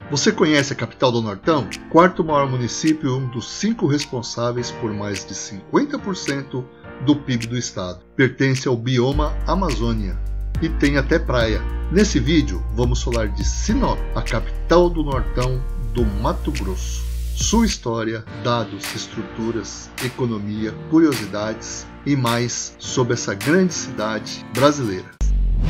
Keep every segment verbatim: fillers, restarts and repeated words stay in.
Você conhece a capital do Nortão? Quarto maior município e um dos cinco responsáveis por mais de cinquenta por cento do P I B do estado. Pertence ao bioma Amazônia e tem até praia. Nesse vídeo vamos falar de Sinop, a capital do Nortão do Mato Grosso. Sua história, dados, estruturas, economia, curiosidades e mais sobre essa grande cidade brasileira.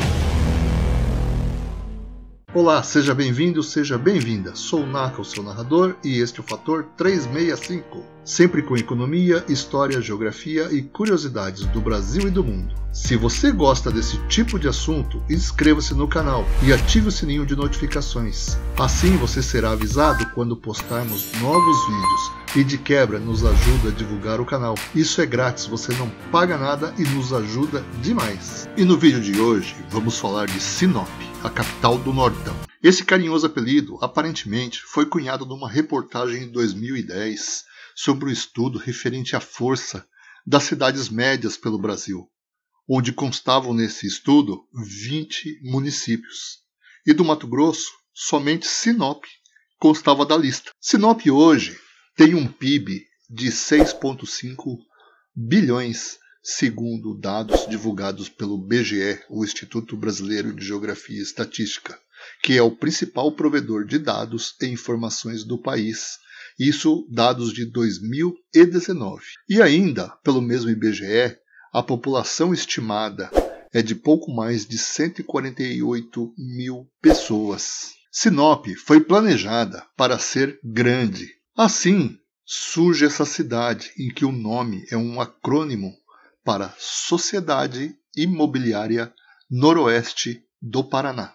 Olá, seja bem-vindo, seja bem-vinda. Sou o Naka, o seu narrador, e este é o Fator trezentos e sessenta e cinco. Sempre com economia, história, geografia e curiosidades do Brasil e do mundo. Se você gosta desse tipo de assunto, inscreva-se no canal e ative o sininho de notificações. Assim você será avisado quando postarmos novos vídeos e de quebra nos ajuda a divulgar o canal. Isso é grátis, você não paga nada e nos ajuda demais. E no vídeo de hoje vamos falar de Sinop, a capital do Nortão. Esse carinhoso apelido aparentemente foi cunhado numa reportagem em dois mil e dez sobre o estudo referente à força das cidades médias pelo Brasil, onde constavam nesse estudo vinte municípios. E do Mato Grosso, somente Sinop constava da lista. Sinop hoje tem um P I B de seis vírgula cinco bilhões, segundo dados divulgados pelo B G E, o Instituto Brasileiro de Geografia e Estatística, que é o principal provedor de dados e informações do país. Isso dados de dois mil e dezenove. E ainda, pelo mesmo I B G E, a população estimada é de pouco mais de cento e quarenta e oito mil pessoas. Sinop foi planejada para ser grande. Assim, surge essa cidade em que o nome é um acrônimo para Sociedade Imobiliária Noroeste do Paraná.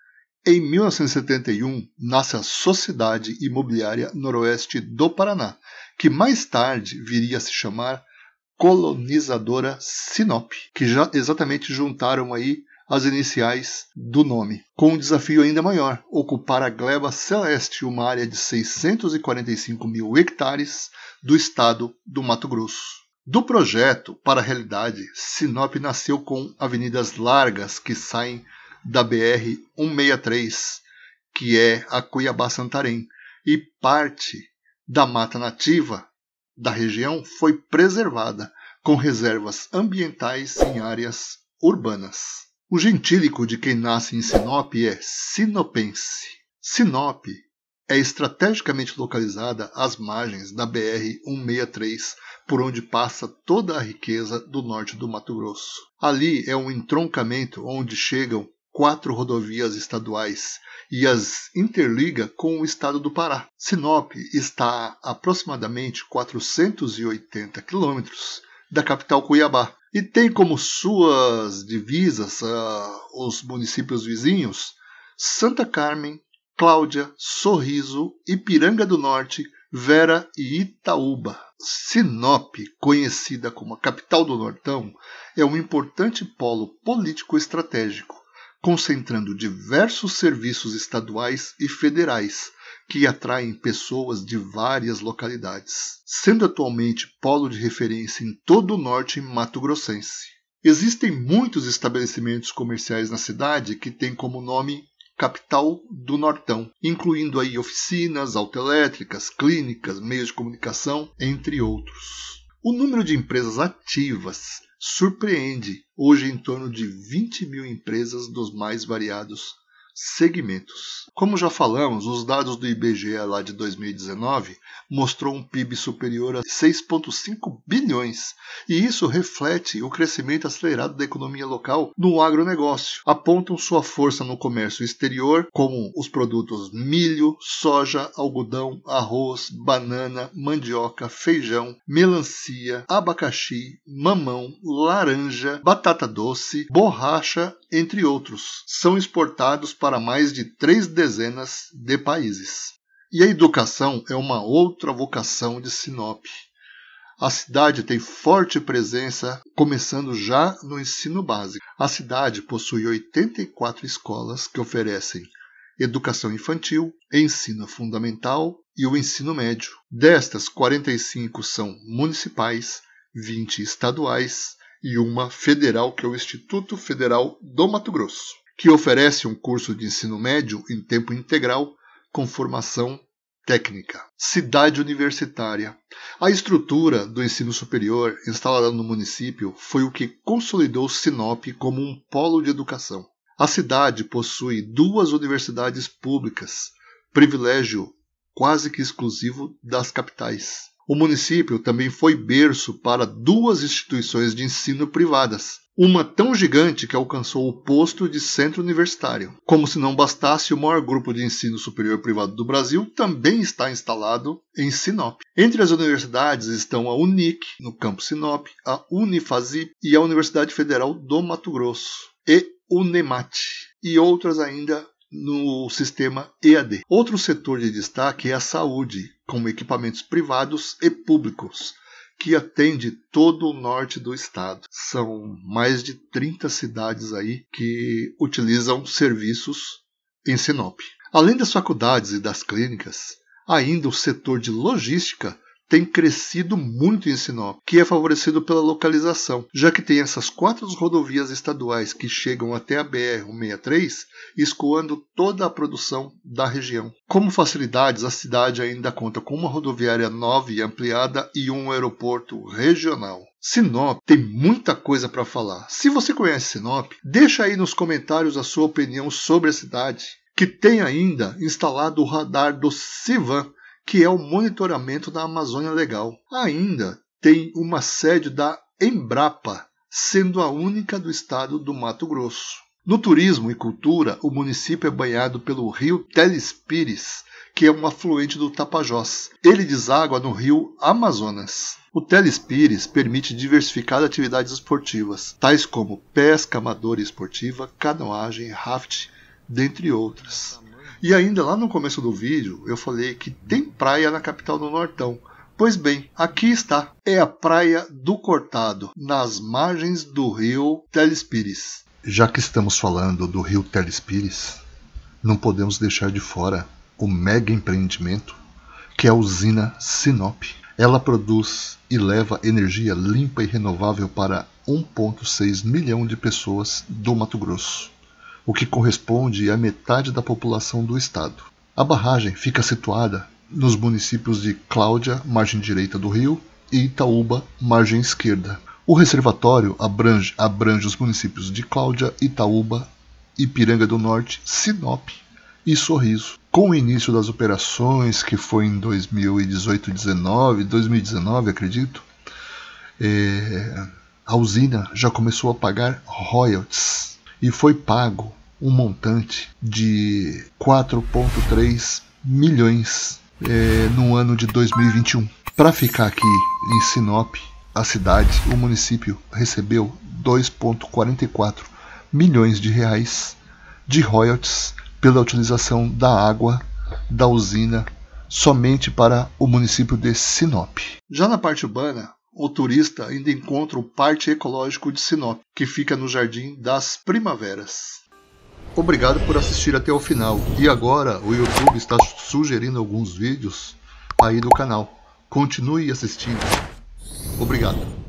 Em mil novecentos e setenta e um, nasce a Sociedade Imobiliária Noroeste do Paraná, que mais tarde viria a se chamar Colonizadora Sinop, que já exatamente juntaram aí as iniciais do nome, com um desafio ainda maior: ocupar a gleba celeste, uma área de seiscentos e quarenta e cinco mil hectares do estado do Mato Grosso. Do projeto para a realidade, Sinop nasceu com avenidas largas que saem da B R cento e sessenta e três, que é a Cuiabá-Santarém, e parte da mata nativa da região foi preservada, com reservas ambientais em áreas urbanas. O gentílico de quem nasce em Sinop é sinopense. Sinop é estrategicamente localizada às margens da B R cento e sessenta e três, por onde passa toda a riqueza do norte do Mato Grosso. Ali é um entroncamento onde chegam quatro rodovias estaduais e as interliga com o estado do Pará. Sinop está a aproximadamente quatrocentos e oitenta quilômetros da capital Cuiabá e tem como suas divisas uh, os municípios vizinhos Santa Carmen, Cláudia, Sorriso, Ipiranga do Norte, Vera e Itaúba. Sinop, conhecida como a capital do Nortão, é um importante polo político estratégico, concentrando diversos serviços estaduais e federais que atraem pessoas de várias localidades, sendo atualmente polo de referência em todo o norte mato-grossense. Existem muitos estabelecimentos comerciais na cidade que têm como nome Capital do Nortão, incluindo aí oficinas, autoelétricas, clínicas, meios de comunicação, entre outros. O número de empresas ativas surpreende, hoje em torno de vinte mil empresas dos mais variados segmentos. Como já falamos, os dados do I B G E lá de dois mil e dezenove mostrou um P I B superior a seis vírgula cinco bilhões, e isso reflete o crescimento acelerado da economia local no agronegócio. Apontam sua força no comércio exterior, como os produtos milho, soja, algodão, arroz, banana, mandioca, feijão, melancia, abacaxi, mamão, laranja, batata doce, borracha, entre outros. São exportados para mais de três dezenas de países. E a educação é uma outra vocação de Sinop. A cidade tem forte presença, começando já no ensino básico. A cidade possui oitenta e quatro escolas que oferecem educação infantil, ensino fundamental e o ensino médio. Destas, quarenta e cinco são municipais, vinte estaduais e uma federal, que é o Instituto Federal do Mato Grosso, que oferece um curso de ensino médio em tempo integral com formação técnica. Cidade universitária. A estrutura do ensino superior instalada no município foi o que consolidou Sinop como um polo de educação. A cidade possui duas universidades públicas, privilégio quase que exclusivo das capitais. O município também foi berço para duas instituições de ensino privadas, uma tão gigante que alcançou o posto de centro universitário. Como se não bastasse, o maior grupo de ensino superior privado do Brasil também está instalado em Sinop. Entre as universidades estão a Unic, no campus Sinop, a Unifazip e a Universidade Federal do Mato Grosso, e Unemat, e outras ainda no sistema E A D. Outro setor de destaque é a saúde, com equipamentos privados e públicos, que atende todo o norte do estado. São mais de trinta cidades aí que utilizam serviços em Sinop. Além das faculdades e das clínicas, ainda o setor de logística tem crescido muito em Sinop, que é favorecido pela localização, já que tem essas quatro rodovias estaduais que chegam até a B R cento e sessenta e três, escoando toda a produção da região. Como facilidades, a cidade ainda conta com uma rodoviária nova e ampliada e um aeroporto regional. Sinop tem muita coisa para falar. Se você conhece Sinop, deixa aí nos comentários a sua opinião sobre a cidade, que tem ainda instalado o radar do CIVAM, que é o monitoramento da Amazônia Legal. Ainda tem uma sede da Embrapa, sendo a única do estado do Mato Grosso. No turismo e cultura, o município é banhado pelo rio Telespires, que é um afluente do Tapajós. Ele deságua no rio Amazonas. O Telespires permite diversificar atividades esportivas, tais como pesca amadora e esportiva, canoagem, raft, dentre outras. E ainda lá no começo do vídeo eu falei que tem praia na capital do Nortão. Pois bem, aqui está. É a Praia do Cortado, nas margens do rio Telespires. Já que estamos falando do rio Telespires, não podemos deixar de fora o mega empreendimento que é a usina Sinop. Ela produz e leva energia limpa e renovável para um vírgula seis milhão de pessoas do Mato Grosso, o que corresponde à metade da população do estado. A barragem fica situada nos municípios de Cláudia, margem direita do rio, e Itaúba, margem esquerda. O reservatório abrange, abrange os municípios de Cláudia, Itaúba, Ipiranga do Norte, Sinop e Sorriso. Com o início das operações, que foi em dois mil e dezoito, dezenove, dois mil e dezenove, acredito, é, a usina já começou a pagar royalties e foi pago um montante de quatro vírgula três milhões é, no ano de dois mil e vinte e um. Para ficar aqui em Sinop, a cidade, o município recebeu dois vírgula quarenta e quatro milhões de reais de royalties pela utilização da água da usina somente para o município de Sinop. Já na parte urbana, o turista ainda encontra o Parque Ecológico de Sinop, que fica no Jardim das Primaveras. Obrigado por assistir até o final. E agora o YouTube está sugerindo alguns vídeos aí do canal. Continue assistindo. Obrigado.